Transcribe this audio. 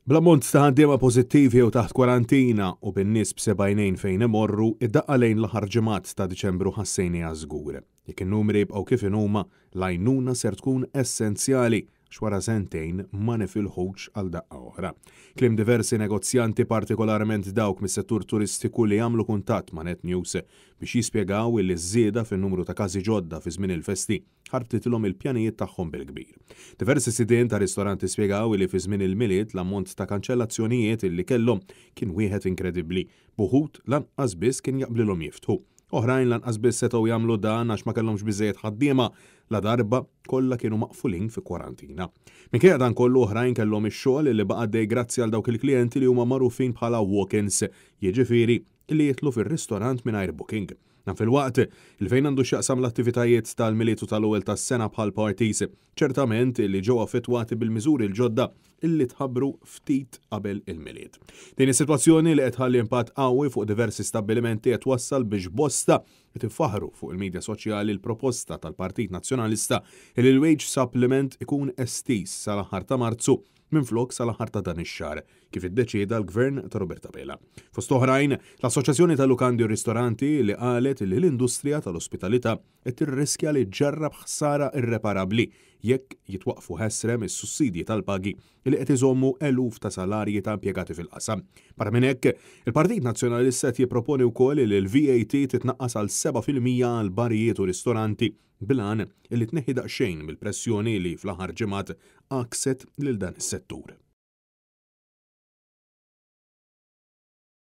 Bl-ammont ta' ħaddiema pożittivi u taħt kwarantina u bin-nies b'sebgħinejn fejn imorru id-daqqa lejn l-aħħar ġimgħat ta' Diċembru ħassejniha żgur. Jekk in-numri jibqgħu kif huma, l-għajnuna ser tkun essenzjali x'wara sentejn ma nifilħux għal daqqa oħra. Kliem diversi negozjanti partikolarment dawk mis-settur turistiku li jagħmlu kuntatt ma' Net News biex jispjegaw li żieda fin-numru ta' każi ġodda fi żmien il-festi ħarbtitilhom il-pjanijiet tagħhom bil-kbir. Diversi sidien ta' ristoranti spjegaw li fi żmien il-miliet l-ammont ta' kanċellazzjonijiet illi kellhom kien wieħed inkredibbli. Buħud lanqas biss kien jaqblilhom jiftħu. Oħrajn lanqas biss setgħu jagħmlu dan għax ma kellhomx biżejjed ħaddiema la darba kollha kienu maqfulin fi kwarantina. Minkejja dan kollu oħrajn kellhom ix-xogħol li baqa' dej grazzi għal dawk il-klijenti li huma magħrufin bħala walk-ins, jiġifieri li jitlu fir-ristorant mingħajr booking. Fil-waqt, il-fejn għandu x'jaqsam l-attivitajiet tal-milietu tal-ewwel tas-sena bħal parties, ċertament li ġew affettwati bil-miżuri l-ġodda illi tħabbru ftit qabel il-miliet. Din is-sitwazzjoni li qed ħalli impatt qawwi fuq diversi stabbilimenti qed wassal biex bosta tiffaħru fuq il-medja soċjali l-proposta tal-Partit Nazzjonalista li l-wage supplement ikun estis sal-aħħar ta' Marzu minflok sal-aħħar ta' dan ix-xahar, kif iddeċieda l-Gvern ta' Roberta Bela. Fost oħrajn, l-Assoċjazzjoni tal-Lukandi u Ristoranti li qalet li l-industrija tal-ospitalità qed tirriskja li ġġarrab ħsara irreparabbli jekk jitwaqfu ħesrem is-sussidji tal-pagi li qed iżommu eluf ta' salarji ta' impjegati fil-qasam. Barra minn hekk, il-Partit Nazzjonalista qed jipproponi wkoll li l-VAT titnaqqas għal 7% għal barijiet u ristoranti bilan illi tneħħi daqsxejn mill-pressjoni li fl-aħħar ġimgħat akset lil dan is-settur.